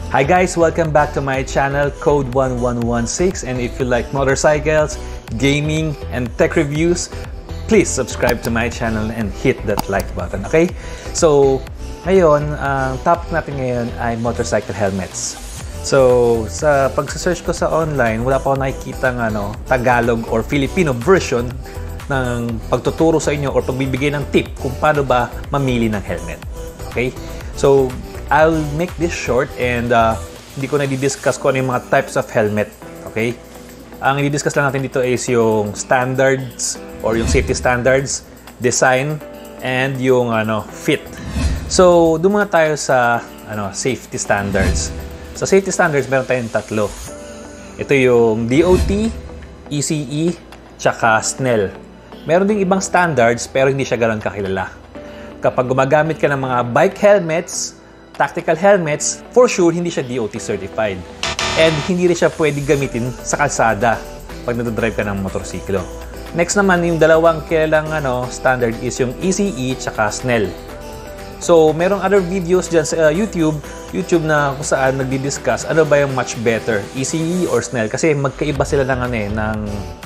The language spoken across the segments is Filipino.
Hi guys, welcome back to my channel Code 1116, and if you like motorcycles, gaming, and tech reviews, please subscribe to my channel and hit that like button, okay? So, ngayon, ang topic natin ngayon ay motorcycle helmets. So, sa pag-search ko sa online, wala pa ako nakikita ng Tagalog or Filipino version ng pagtuturo sa inyo or pagbibigay ng tip kung paano ba mamili ng helmet. Okay? So, I'll make this short and hindi ko na i-discuss kung ano yung mga types of helmet. Okay? Ang i-discuss lang natin dito is yung standards or yung safety standards, design, and yung fit. So, doon muna tayo sa safety standards. Sa safety standards, meron tayong tatlo. Ito yung DOT, ECE, tsaka SNEL. Meron ding ibang standards pero hindi siya ganoon kakilala. Kapag gumagamit ka ng mga bike helmets, tactical helmets, for sure, hindi siya DOT certified. And hindi rin siya pwede gamitin sa kalsada pag nagdadrive ka ng motorsiklo. Next naman, yung dalawang kilalang standard is yung ECE tsaka SNEL. So, merong other videos dyan sa YouTube na kung saan nagdi-discuss ano ba yung much better, ECE or SNEL. Kasi magkaiba sila ng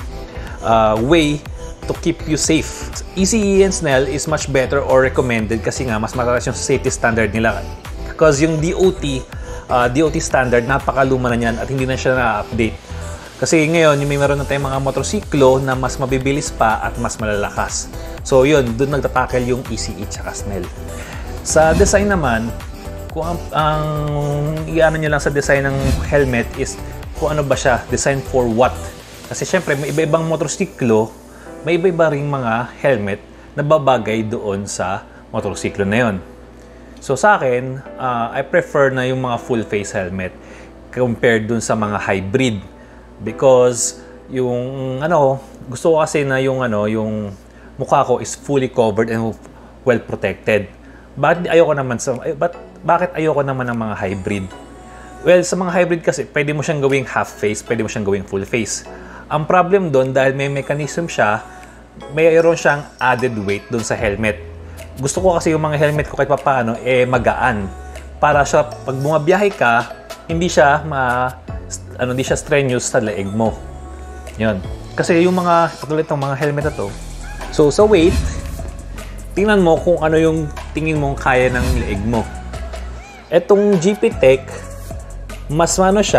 way to keep you safe. ECE and SNEL is much better or recommended kasi nga mas mataas yung safety standard nila. Because yung DOT standard, napakaluma na yan at hindi na siya na-update. Kasi ngayon, may meron na tayong mga motorsiklo na mas mabibilis pa at mas malalakas. So yun, doon nagtatakel yung ECE at SNEL. Sa design naman, kung ang i-ano nyo lang sa design ng helmet is kung ano ba siya, design for what. Kasi syempre, may iba-ibang motorsiklo, may iba-iba ring mga helmet na babagay doon sa motorsiklo na yon. So sa akin, I prefer na yung mga full face helmet compared dun sa mga hybrid. Because yung gusto ko kasi na yung mukha ko is fully covered and well protected. Bakit ayoko naman ng mga hybrid? Well, sa mga hybrid kasi, pwede mo siyang gawing half face, pwede mo siyang gawing full face. Ang problem doon, dahil may mechanism siya, mayroon siyang added weight doon sa helmet. Gusto ko kasi yung mga helmet ko kahit papaano, magaan. Para siya, pag bumabiyahe ka, hindi siya strenuous sa leeg mo. Yun. Kasi yung mga, katulad ng mga helmet na to, so sa weight, tingnan mo kung ano yung tingin mong kaya ng leeg mo. Etong GP Tech, mas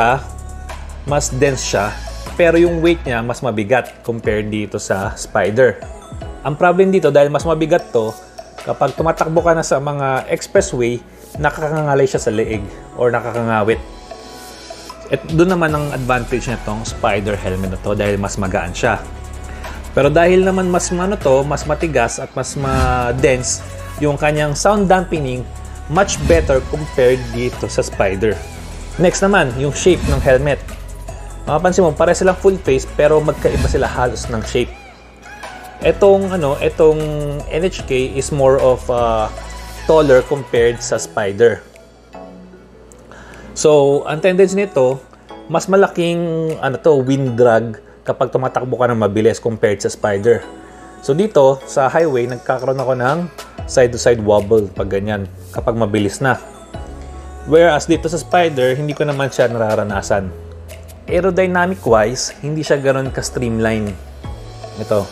mas dense siya, pero yung weight niya mas mabigat compared dito sa Spider. Ang problem dito, dahil mas mabigat to, kapag tumatakbo ka na sa mga expressway, nakakangalay siya sa leeg or nakakangawit. At doon naman ang advantage nitong Spider helmet na to dahil mas magaan siya. Pero dahil naman mas mas matigas at mas dense, yung kanyang sound dampening much better compared dito sa Spider. Next naman, yung shape ng helmet. Mapapansin mo, pare silang full face pero magkaiba sila halos ng shape. Etong NHK is more of taller compared sa Spider. So, ang tendency nito, mas malaking wind drag kapag tumatakbo ka ng mabilis compared sa Spider. So dito, sa highway, nagkakaroon ako ng side-to-side wobble pag ganyan, kapag mabilis na. Whereas dito sa Spider, hindi ko naman siya nararanasan. Aerodynamic-wise, hindi siya ganoon ka-streamline. Ito.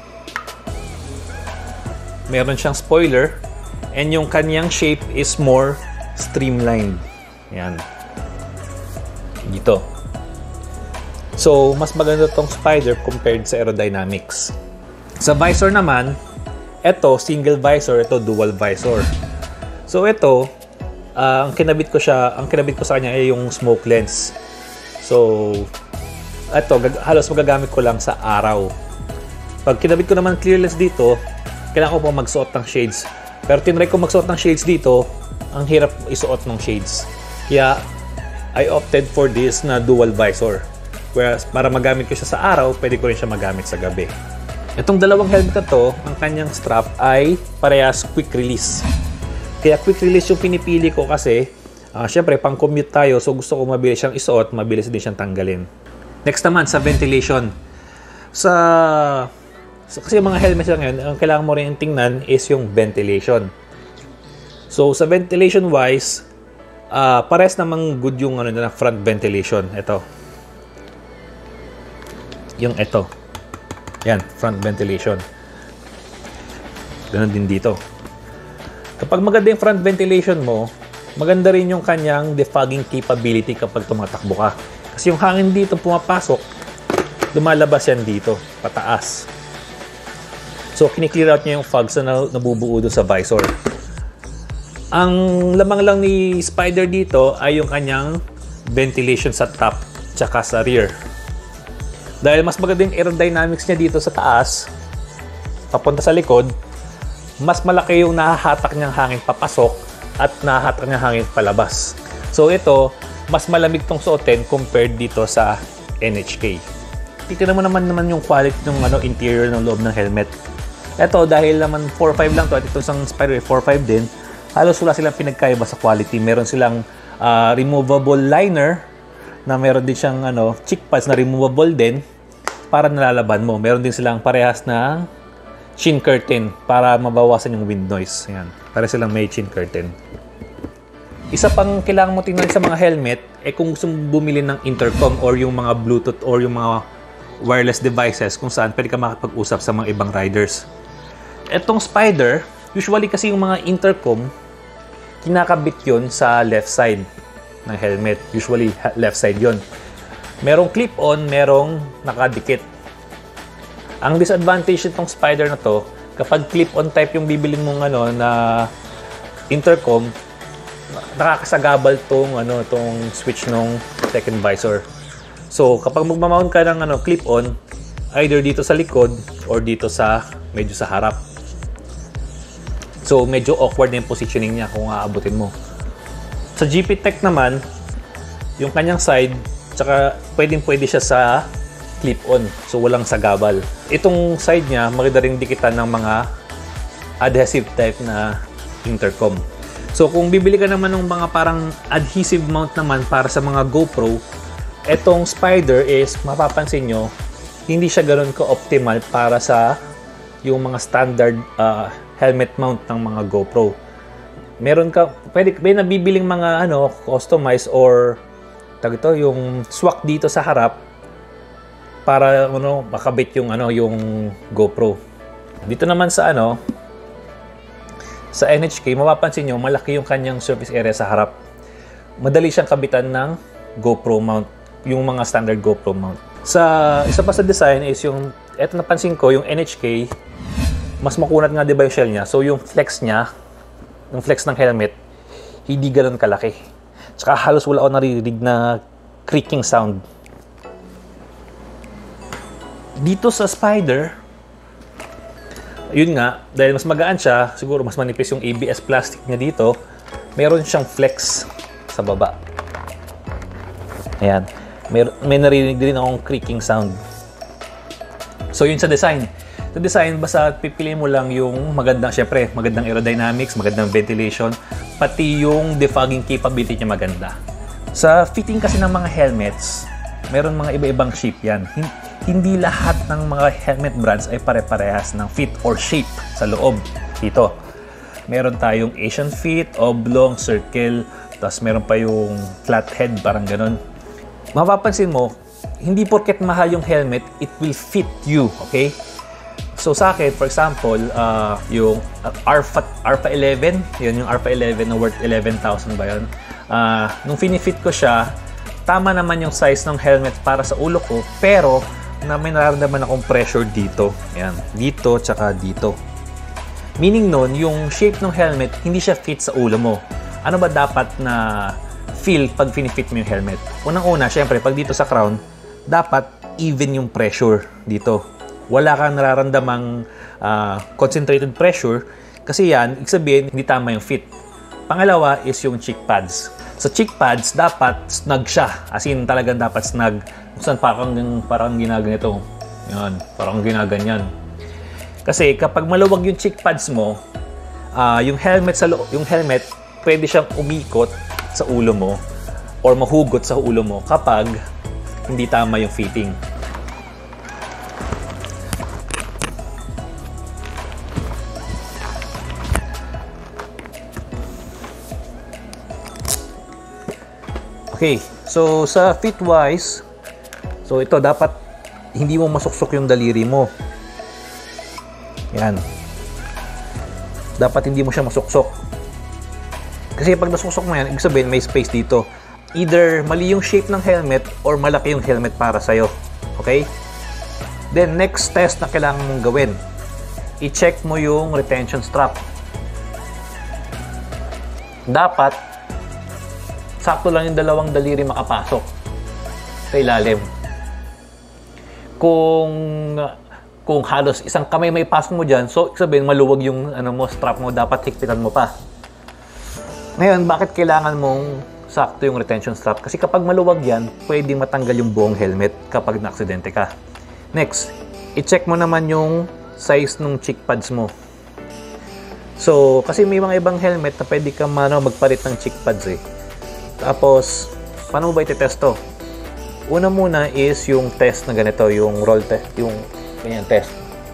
Meron siyang spoiler, and yung kanyang shape is more streamlined. Yan. Dito. So, mas maganda tong Spider compared sa aerodynamics. Sa visor naman, ito single visor, ito dual visor. So ito, ang kinabit ko sa kanya ay yung smoke lens. So, ito halos magagamit ko lang sa araw. Pag kinabit ko naman clear lens dito, kailangan ko pa magsuot ng shades. Pero tinry ko magsuot ng shades dito, ang hirap isuot ng shades. Kaya I opted for this na dual visor. Whereas para magamit ko siya sa araw, pwede ko rin siya magamit sa gabi. Itong dalawang helmet na to, ang kanyang strap ay parehas quick release. Kaya quick release yung pinipili ko kasi, syempre pang commute tayo, so gusto ko mabilis siyang isuot, mabilis din siyang tanggalin. Next naman, sa ventilation. Kasi yung mga helmets lang ngayon, ang kailangan mo rin tingnan is yung ventilation. So sa ventilation wise, Pares namang good yung ano na front ventilation. Ito. Yung ito. Yan, front ventilation. Ganun din dito. Kapag maganda yung front ventilation mo, maganda rin yung kanyang defogging capability kapag tumatakbo ka. Kasi yung hangin dito pumapasok, lumalabas yan dito, pataas. So, kiniklear out niya yung fogs na nabubuo doon sa visor. Ang lamang lang ni Spider dito ay yung kanyang ventilation sa top tsaka sa rear. Dahil mas maganda yung aerodynamics niya dito sa taas, papunta sa likod, mas malaki yung nahahatak niyang hangin papasok at nahahatak niyang hangin palabas. So ito, mas malamig tong suotin compared dito sa NHK. Tingnan mo naman yung quality ng interior ng loob ng helmet. Ito, dahil naman 4.5 lang to at ito isang Spider 4.5 din, halos wala silang pinagkaiba sa quality. Meron silang removable liner na meron din siyang cheek pads na removable din para nalalaban mo. Meron din silang parehas na chin curtain para mabawasan yung wind noise. Ayan. Para silang may chin curtain. Isa pang kailangan mo tingnan sa mga helmet kung gusto mong bumili ng intercom or yung mga Bluetooth or yung mga wireless devices kung saan pwede ka makapag-usap sa mga ibang riders. Etong Spider, usually kasi yung mga intercom, kinakabit yun sa left side ng helmet. Usually left side yun. Merong clip-on, merong nakadikit. Ang disadvantage nitong Spider na to, kapag clip-on type yung bibilin mong na intercom, nakakasagabal tong switch ng second visor. So, kapag magmamount ka ng clip-on, either dito sa likod or dito sa medyo sa harap. So, medyo awkward na yung positioning niya kung aabutin mo. Sa GP Tech naman, yung kanyang side, tsaka pwedeng-pwede siya sa clip-on. So, walang sagabal. Itong side niya, maganda ring dikitan ng mga adhesive type na intercom. So, kung bibili ka naman ng mga parang adhesive mount naman para sa mga GoPro, etong Spider is, mapapansin nyo, hindi siya ganoon ka-optimal para sa yung mga standard helmet mount ng mga GoPro. Meron ka, may nabibiling mga customized or yung swak dito sa harap para makabit yung yung GoPro. Dito naman sa sa NHK, mapapansin nyo, malaki yung kanyang surface area sa harap. Madali siyang kabitan ng GoPro mount, yung mga standard GoPro mount. Sa isa pa sa design is yung, eto napansin ko, yung NHK, mas makunat nga diba yung shell niya. So yung flex niya, yung flex ng helmet, hindi ganoon kalaki. Tsaka halos wala ako naririnig na creaking sound. Dito sa Spider, yun nga, dahil mas magaan siya, siguro mas manipis yung ABS plastic niya dito, meron siyang flex sa baba. Ayan. May narinig din akong creaking sound. So yun sa design. Sa design, basta pipiliin mo lang yung magandang aerodynamics, magandang ventilation, pati yung defogging capability niya maganda. Sa fitting kasi ng mga helmets, meron mga iba-ibang shape yan. Hindi lahat ng mga helmet brands ay pare-parehas ng fit or shape sa loob. Dito, meron tayong Asian fit, oblong, circle, tapos meron pa yung flat head, parang ganun. Mapapansin mo, hindi porket mahal yung helmet, it will fit you, okay? So sa akin, for example, yung Arpa 11, yun yung Arpa 11 na worth 11,000 ba yun? Nung finifit ko siya, tama naman yung size ng helmet para sa ulo ko, pero may nararamdaman akong pressure dito. Ayan, dito tsaka dito. Meaning nun, yung shape ng helmet, hindi siya fit sa ulo mo. Ano ba dapat na feel pag finifit mo yung helmet? Unang-una, syempre, pag dito sa crown, dapat even yung pressure dito. Wala kang nararamdamang concentrated pressure kasi yan, ibig sabihin, hindi tama yung fit. Pangalawa is yung cheek pads. Sa cheek pads, dapat snug siya. As in, talagang dapat snug. Kung saan parang ginaganito. Yan, parang ginaganyan. Kasi kapag maluwag yung cheek pads mo, yung helmet, pwede siyang umikot sa ulo mo or mahugot sa ulo mo kapag hindi tama yung fitting. Okay, so sa fit wise, so ito dapat hindi mo masuksok yung daliri mo. Yan. Dapat hindi mo siya masuksok. Kasi pag nasuksok mo yan, ibig sabihin may space dito. Either mali yung shape ng helmet or malaki yung helmet para sa'yo. Okay? Then, next test na kailangan mong gawin. I-check mo yung retention strap. Dapat, sakto lang yung dalawang daliri makapasok sa ilalim. Kung halos isang kamay may pasok mo dyan, so sabihin maluwag yung strap mo, dapat higpitan mo pa. Ngayon, bakit kailangan mong sakto yung retention strap? Kasi kapag maluwag yan, pwedeng matanggal yung buong helmet kapag na-aksidente ka. Next, i-check mo naman yung size ng cheek pads mo. So, kasi may mga ibang helmet na pwede ka magpalit ng cheek pads eh. Tapos, paano mo ba iti-test to? Una muna is yung test na ganito, yung roll test, yung ganyan test.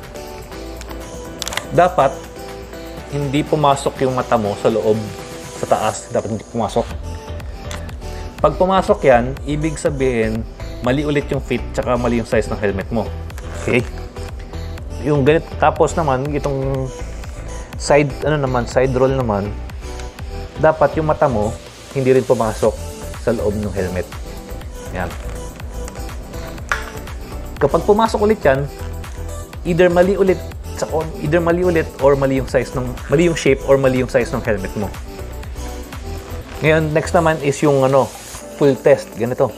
Dapat, hindi pumasok yung mata mo sa loob, sa taas. Dapat hindi pumasok. Pag pumasok yan, ibig sabihin, mali ulit yung fit, tsaka mali yung size ng helmet mo. Okay? Yung ganito, tapos naman, itong side roll naman, dapat yung mata mo, hindi rin pumasok sa loob ng helmet. Yan. Kapag pumasok ulit yan, either mali ulit or mali yung shape or mali yung size ng helmet mo. Ngayon, next naman is yung full test. Ganito.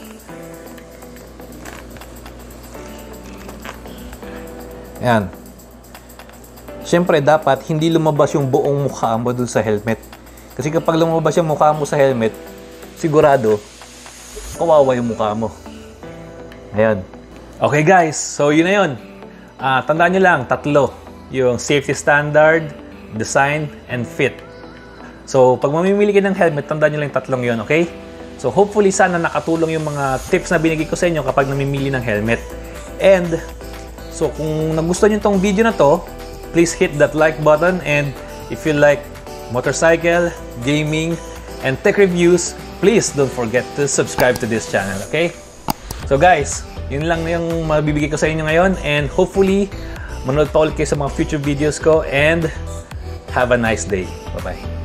Yan. Siyempre, dapat hindi lumabas yung buong mukha mo dun sa helmet. Kasi kapag lumabas yung mukha mo sa helmet, sigurado, kawawa yung mukha mo. Ayan. Okay guys, so yun na yun. Tandaan nyo lang, 3. Yung safety standard, design, and fit. So, pag mamimili ka ng helmet, tandaan nyo lang 3 yun, okay? So, hopefully sana nakatulong yung mga tips na binigay ko sa inyo kapag namimili ng helmet. And, so kung nagustuhan nyo tong video na to, please hit that like button. And if you like motorcycle, gaming, and tech reviews, please don't forget to subscribe to this channel, okay? So guys, yun lang yung mabibigay ko sa inyo ngayon, and hopefully manood pa ulit kayo sa mga future videos ko, and have a nice day. Bye-bye.